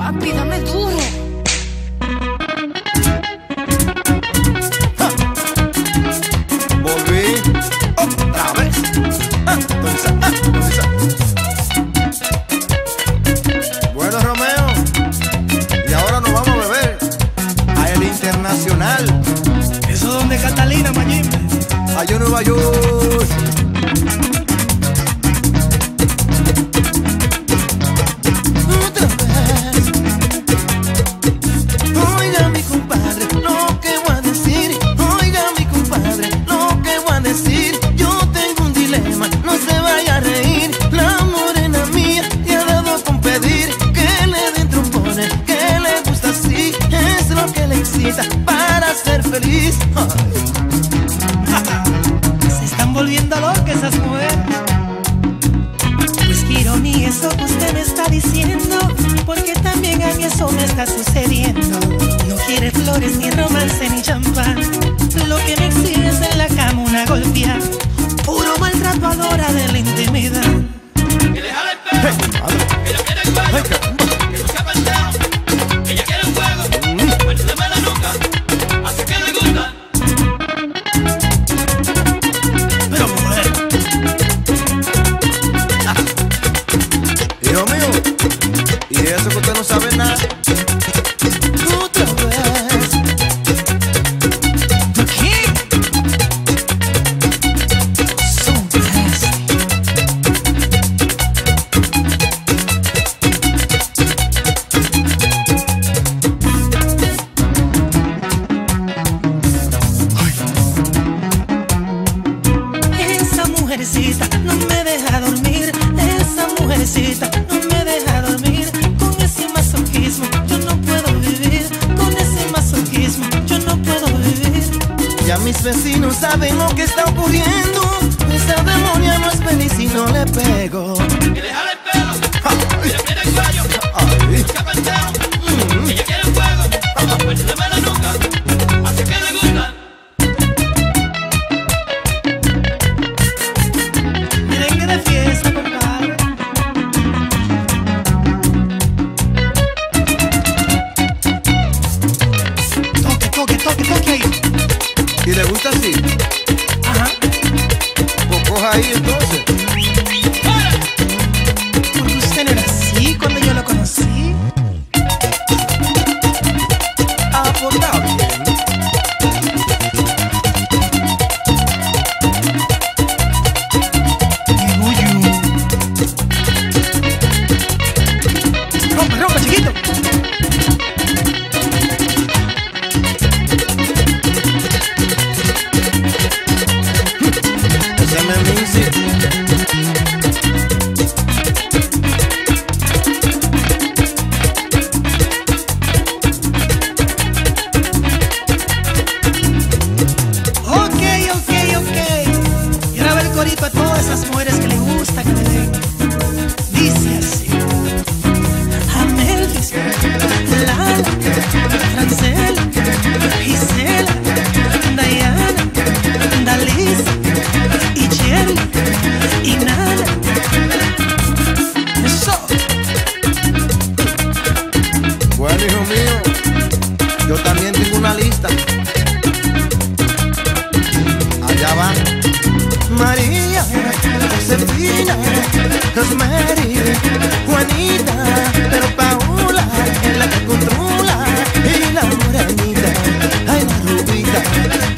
Papi, dame duro. Volví otra vez. Bueno, Romeo, y ahora nos vamos a beber a El Internacional. ¿Eso donde Catalina, Mayimbe? Allá en Nueva York. Otra vez. Oiga, mi compadre, lo que voy a decir. Oiga, mi compadre, lo que voy a decir. Yo tengo un dilema, no se vaya a reír. La morena mía te ha dado con pedir que le den trombones, que le gusta así. Es lo que le excita para ser feliz. Se están volviendo locas esas mujeres. Pues qué ironía eso que usted me está diciendo, porque también a mí eso me está sucediendo. No quiere flores, ni romance, ni champán. Lo que me exige es en la cama una golpeada. Puro maltrato a la hora de la intimidad. Que le jale el pelo, que ella quiere el cuello, que no sea pendejo, que ella quiere un juego, muérdeme la nuca, así que le gusta. Pero mujer, Hijo mío, y eso que usted no sabe nada. Otra vez. ¿qué? Son esa mujercita no me deja dormir. Esa mujercita no me deja dormir. Con ese masoquismo yo no puedo vivir. Con ese masoquismo yo no puedo vivir. Ya mis vecinos saben lo que está ocurriendo. Esa demonia no es feliz si no le pego. Que le jale el pelo, que ella quiere el cuello, que no sea pendejo, que ella quiere un juego, muérdeme la nuca, así que le gusta. Merengue de fiesta, compadre. Toque, toque, toque, toque ahí. ¿Y le gusta así? Ajá. Pues coja ahí entonces. Porque usted no era así cuando yo lo conocí. Ah, pues está bien. Rompe, rompe, chiquito. Ese me mince. Ok, ok, ok. Y ahora va el corito a todas esas mujeres que le gusta que le den. Dice así: Amelvis, Lala, Francela, Gisela, Diana, Dalisa y Jerry y Nana. Eso. Bueno, hijo mío, yo también tengo una lista. Allá van María, Josefina, Rosemary, Juanita, pero Paula es la que controla. Y la morenita, ay, la rubita,